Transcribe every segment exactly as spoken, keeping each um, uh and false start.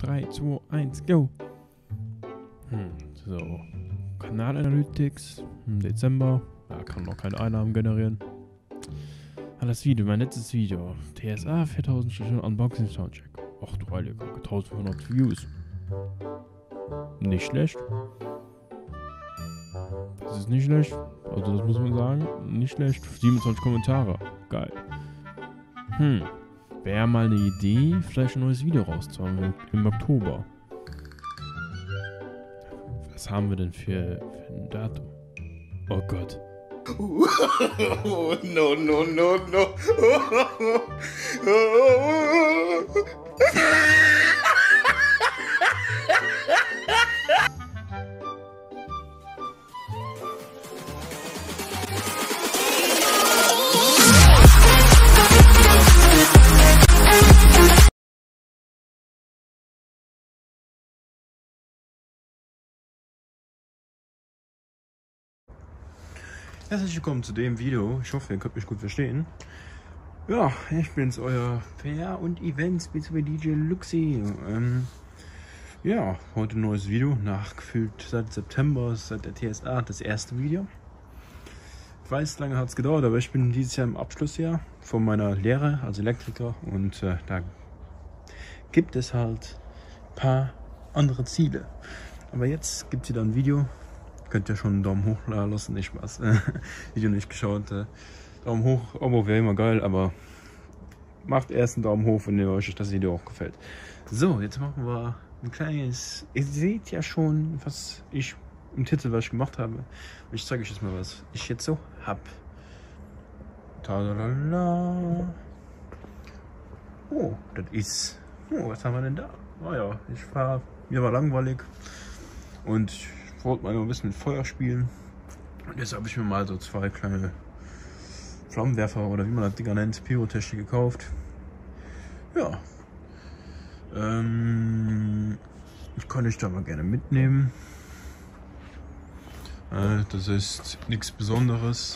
drei, zwei, eins, go! Hm, so. Kanalanalytics im Dezember. Ja, kann noch keine Einnahmen generieren. Ah, das Video, mein letztes Video. T S A viertausend Stunden Unboxing Soundcheck. Ach du Heilige, eintausendfünfhundert Views. Nicht schlecht. Das ist nicht schlecht. Also das muss man sagen. Nicht schlecht. siebenundzwanzig Kommentare. Geil. Hm. Wäre mal eine Idee, vielleicht ein neues Video rauszuhauen im Oktober. Was haben wir denn für, für ein Datum? Oh Gott. Oh, no, no, no, no. Herzlich willkommen zu dem Video. Ich hoffe, ihr könnt mich gut verstehen. Ja, ich bin's, euer P R und Events bzw. D J Luxi. Ähm, ja, heute ein neues Video. Nachgefühlt seit September, seit der T S A, das erste Video. Ich weiß, lange hat es gedauert, aber ich bin dieses Jahr im Abschlussjahr von meiner Lehre als Elektriker und äh, da gibt es halt ein paar andere Ziele. Aber jetzt gibt es wieder ein Video. Könnt ihr schon einen Daumen hoch lassen, nicht Spaß. Video nicht geschaut. Äh, Daumen hoch, Abo wäre immer geil, aber macht erst einen Daumen hoch, wenn euch das Video auch gefällt. So, jetzt machen wir ein kleines. Ihr seht ja schon, was ich im Titel, was ich gemacht habe. Und ich zeige euch jetzt mal, was ich jetzt so hab. Tadalala. Oh, das ist. Oh, was haben wir denn da? Oh ja, ich war. Mir war langweilig. Und ich wollte mal ein bisschen mit Feuer spielen. Und jetzt habe ich mir mal so zwei kleine Flammenwerfer oder wie man das Dinger nennt, Pyrotechnik gekauft. Ja. Ähm, ich kann euch da mal gerne mitnehmen. Äh, das ist nichts Besonderes.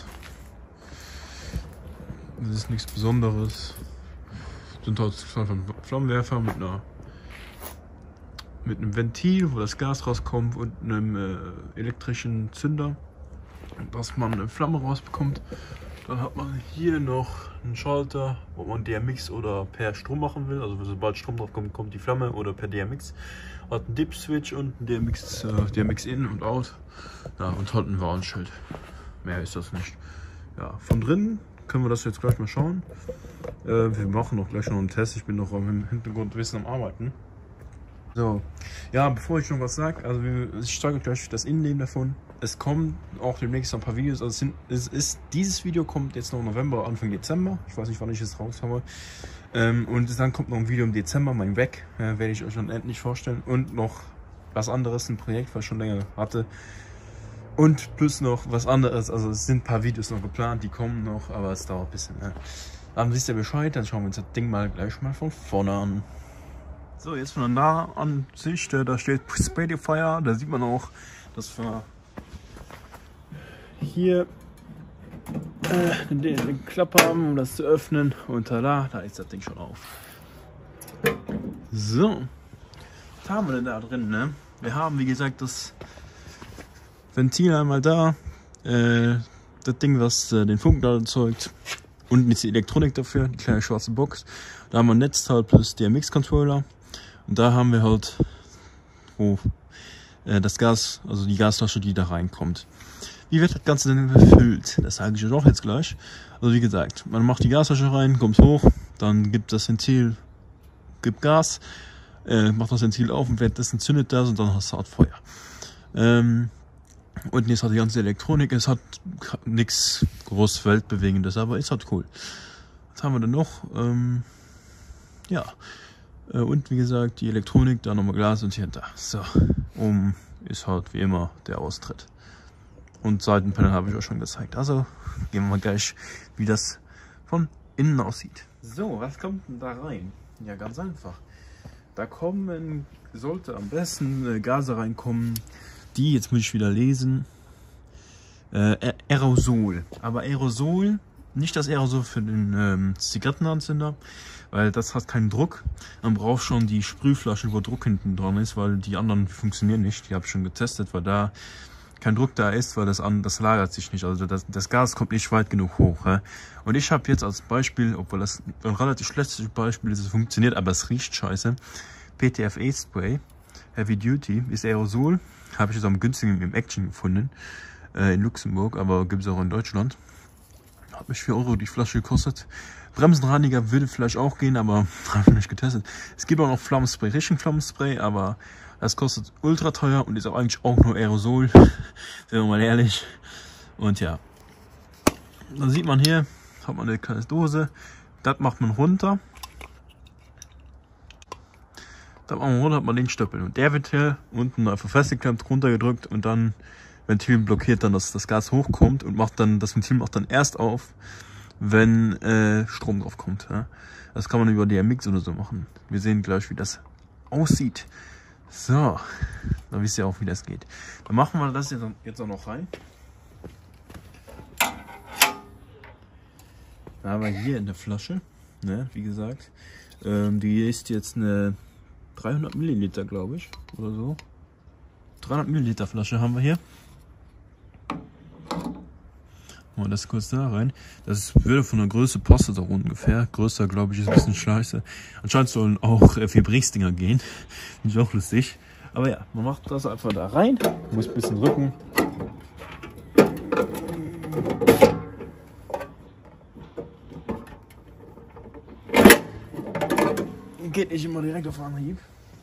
Das ist nichts Besonderes. Das sind halt zwei Flammenwerfer mit einer mit einem Ventil, wo das Gas rauskommt, und einem äh, elektrischen Zünder, dass man eine Flamme rausbekommt. Dann hat man hier noch einen Schalter, wo man D M X oder per Strom machen will. Also sobald Strom drauf kommt, kommt die Flamme, oder per D M X. Hat einen Dip-Switch und ein D M X, äh, D M X in und out. Ja, und halt ein Warnschild. Mehr ist das nicht. Ja, von drinnen können wir das jetzt gleich mal schauen. Äh, wir machen auch gleich noch einen Test. Ich bin noch im Hintergrund ein bisschen am Arbeiten. So, ja, bevor ich noch was sage, also ich zeige euch gleich das Innenleben davon. Es kommen auch demnächst noch ein paar Videos. Also es, sind, es ist, dieses Video kommt jetzt noch im November, Anfang Dezember. Ich weiß nicht, wann ich es raus habe. Ähm, und dann kommt noch ein Video im Dezember, mein Weg, äh, werde ich euch dann endlich vorstellen. Und noch was anderes, ein Projekt, was ich schon länger hatte. Und plus noch was anderes. Also es sind ein paar Videos noch geplant, die kommen noch, aber es dauert ein bisschen. Ne? Dann wisst ihr Bescheid, dann schauen wir uns das Ding mal gleich mal von vorne an. So, jetzt von der nahen Ansicht, da steht Spadifier, da sieht man auch, dass wir hier äh, den, den Klapp haben, um das zu öffnen, und tada, da ist das Ding schon auf. So, was haben wir denn da drin, ne? Wir haben, wie gesagt, das Ventil einmal da, äh, das Ding, was äh, den Funkenlader erzeugt. Unten ist die Elektronik dafür, die kleine schwarze Box. Da haben wir ein Netzteil plus D M X-Controller. Und da haben wir halt, wo äh, das Gas, also die Gasflasche, die da reinkommt. Wie wird das Ganze denn befüllt? Das sage ich euch auch jetzt gleich. Also wie gesagt, man macht die Gasflasche rein, kommt hoch, dann gibt das Ventil, gibt Gas, äh, macht das Ventil auf und währenddessen zündet das und dann hast du halt Feuer. Ähm, und jetzt hat die ganze Elektronik, es hat nichts groß Weltbewegendes, aber ist halt cool. Was haben wir denn noch? Ähm, ja. Und wie gesagt, die Elektronik, da nochmal Glas und hier und da. So, um ist halt wie immer der Austritt. Und Seitenpanel habe ich euch schon gezeigt. Also gehen wir mal gleich, wie das von innen aussieht. So, was kommt denn da rein? Ja, ganz einfach. Da kommen, sollte am besten Gase reinkommen, die, jetzt muss ich wieder lesen, äh, Aerosol. Aber Aerosol nicht das Aerosol für den ähm, Zigarettenanzünder, weil das hat keinen Druck. Man braucht schon die Sprühflasche, wo Druck hinten dran ist, weil die anderen funktionieren nicht. Die habe ich schon getestet, weil da kein Druck da ist, weil das, an, das lagert sich nicht. Also das, das Gas kommt nicht weit genug hoch. Ja? Und ich habe jetzt als Beispiel, obwohl das ein relativ schlechtes Beispiel ist, es funktioniert, aber es riecht scheiße, P T F E Spray, Heavy Duty, ist Aerosol. Habe ich jetzt am günstigen im Action gefunden, äh, in Luxemburg, aber gibt es auch in Deutschland. Hat mich vier Euro die Flasche gekostet. Bremsenreiniger würde vielleicht auch gehen, aber habe ich nicht getestet. Es gibt auch noch Flammenspray, richtigen Flammenspray, aber das kostet ultra teuer und ist auch eigentlich auch nur Aerosol, sind wir mal ehrlich. Und ja, dann sieht man hier, hat man eine kleine Dose, das macht man runter. Da macht man runter, hat man den Stöppel und der wird hier unten einfach festgeklemmt, runtergedrückt und dann Ventil blockiert dann, dass das Gas hochkommt und macht dann, das Ventil macht dann erst auf, wenn äh, Strom drauf kommt. Ja? Das kann man über D M X oder so machen. Wir sehen gleich, wie das aussieht. So, dann wisst ihr auch, wie das geht. Dann machen wir das jetzt auch noch rein. Da haben wir hier in der Flasche, ne, wie gesagt, ähm, die ist jetzt eine dreihundert Milliliter, glaube ich, oder so. dreihundert Milliliter Flasche haben wir hier. Machen wir das kurz da rein. Das würde von der Größe passen so ungefähr. Größer, glaube ich, ist ein bisschen scheiße. Anscheinend sollen auch äh, Vibrix-Dinger gehen. Finde ich auch lustig. Aber ja, man macht das einfach da rein. Muss ein bisschen drücken. Geht nicht immer direkt auf Anhieb.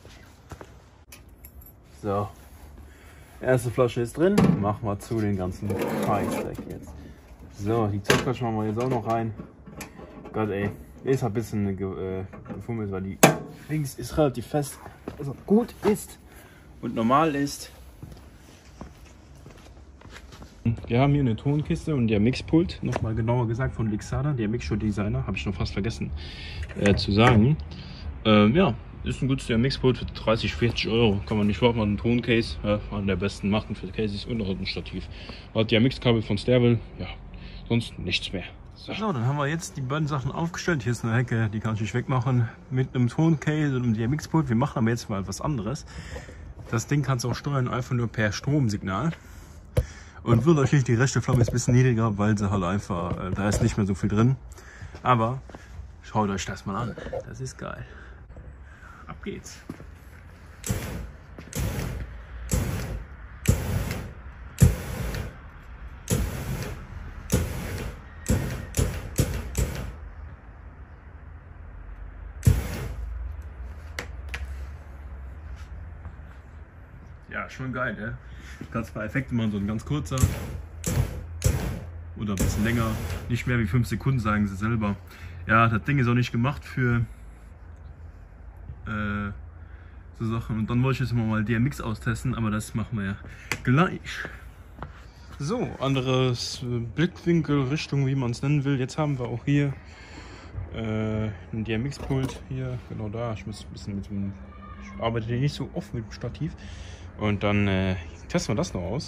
So. Erste Flasche ist drin. Machen wir zu den ganzen Scheißdreck jetzt. So, die Zuckerflasche machen wir jetzt auch noch rein. Gott ey, ist ein bisschen äh, gefummelt, weil die links ist relativ fest. Also gut ist und normal ist. Wir haben hier eine Tonkiste und der Mixpult, nochmal genauer gesagt von Lixada, der Mixshow Designer, habe ich noch fast vergessen äh, zu sagen. Ähm, ja, ist ein gutes Mixpult für dreißig, vierzig Euro. Kann man nicht warten, einen Toncase, ja, einer der besten Marken für Cases und noch ein Stativ. Hat der Mixkabel von Stervel, ja, sonst nichts mehr. So. So, dann haben wir jetzt die beiden Sachen aufgestellt. Hier ist eine Hecke, die kann ich nicht wegmachen mit einem Toncase und einem D M X-Pult. Wir machen aber jetzt mal was anderes. Das Ding kannst du auch steuern, einfach nur per Stromsignal. Und wird natürlich die rechte Flamme ist ein bisschen niedriger, weil sie halt einfach, äh, da ist nicht mehr so viel drin. Aber schaut euch das mal an. Das ist geil. Ab geht's. Ja, schon geil, ne? Du kannst ein paar Effekte machen, so ein ganz kurzer oder ein bisschen länger. Nicht mehr wie fünf Sekunden, sagen sie selber. Ja, das Ding ist auch nicht gemacht für äh, so Sachen. Und dann wollte ich jetzt mal D M X austesten, aber das machen wir ja gleich. So, anderes Blickwinkel, Richtung, wie man es nennen will. Jetzt haben wir auch hier äh, ein D M X-Pult hier, genau da. Ich muss ein bisschen mit dem, ich arbeite hier nicht so oft mit dem Stativ. Und dann äh, testen wir das noch aus.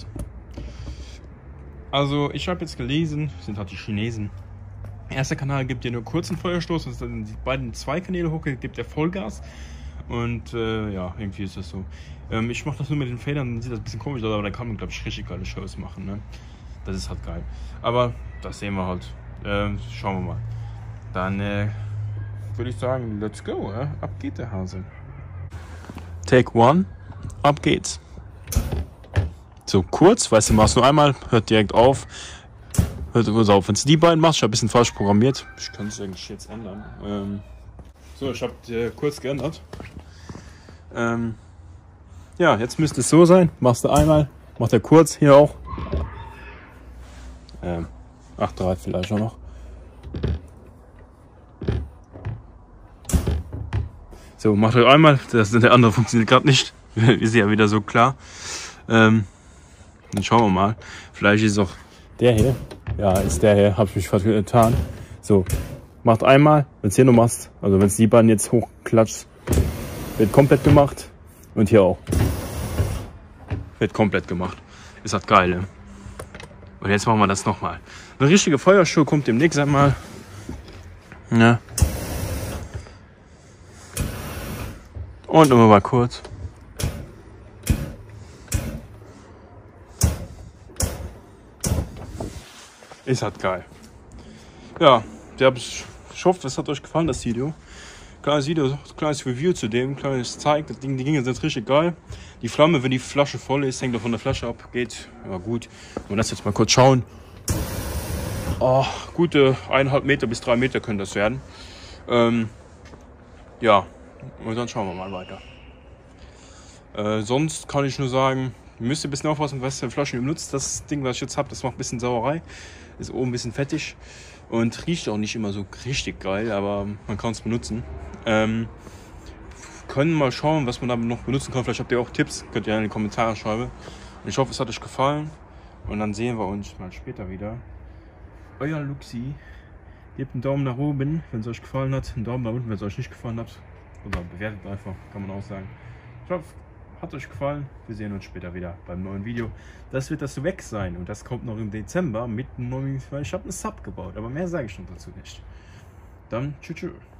Also ich habe jetzt gelesen, sind halt die Chinesen. Der erste Kanal gibt dir nur kurzen Feuerstoß, und dann die beiden zwei Kanäle hoch, gibt der Vollgas. Und äh, ja, irgendwie ist das so. Ähm, ich mache das nur mit den Federn, dann sieht das ein bisschen komisch aus, aber da kann man, glaube ich, richtig geile Shows machen. Ne? Das ist halt geil. Aber das sehen wir halt. Ähm, schauen wir mal. Dann äh, würde ich sagen, let's go. Äh? Ab geht der Hase. Take one. Ab geht's. So kurz, weißt du, machst nur einmal, hört direkt auf. Hört also auf. Wenn es die beiden machst, ich habe ein bisschen falsch programmiert. Ich kann es eigentlich jetzt ändern. Ähm, so, ich habe äh, kurz geändert. Ähm, ja, jetzt müsste es so sein. Machst du einmal, macht er kurz hier auch. Ähm, acht Komma drei vielleicht auch noch. So, macht er einmal. Das, der andere funktioniert gerade nicht. Ist ja wieder so klar. Ähm, dann schauen wir mal. Vielleicht ist auch der hier. Ja, ist der hier. Habe ich mich fast getan. So, macht einmal. Wenn es hier nur machst, also wenn es die beiden jetzt hochklatscht, wird komplett gemacht. Und hier auch. Wird komplett gemacht. Ist halt geil. Und jetzt machen wir das nochmal. Eine richtige Feuershow kommt demnächst einmal. Ja. Und nochmal mal kurz. Ist halt geil. Ja, ich hoffe, es hat euch gefallen, das Video. Kleines Video, kleines Review zu dem, kleines Zeig. Das Ding, die Dinge sind richtig geil. Die Flamme, wenn die Flasche voll ist, hängt doch von der Flasche ab. Geht, ja gut. Und das jetzt mal kurz schauen. Oh, gute eineinhalb Meter bis drei Meter können das werden. Ähm, ja, und dann schauen wir mal weiter. Äh, sonst kann ich nur sagen, müsst ihr ein bisschen aufpassen, was für Flaschen ihr benutzt. Das Ding, was ich jetzt habe, das macht ein bisschen Sauerei. Ist oben ein bisschen fettig und riecht auch nicht immer so richtig geil, aber man kann es benutzen. Ähm, können mal schauen, was man da noch benutzen kann. Vielleicht habt ihr auch Tipps, könnt ihr in die Kommentare schreiben. Und ich hoffe, es hat euch gefallen. Und dann sehen wir uns mal später wieder. Euer Luxi. Gebt einen Daumen nach oben, wenn es euch gefallen hat. Einen Daumen nach unten, wenn es euch nicht gefallen hat. Oder bewertet einfach, kann man auch sagen. Ich hoffe, hat euch gefallen. Wir sehen uns später wieder beim neuen Video. Das wird das weg sein. Und das kommt noch im Dezember mit einem neuen. Ich habe einen Sub gebaut, aber mehr sage ich schon dazu nicht. Dann tschüss. tschüss.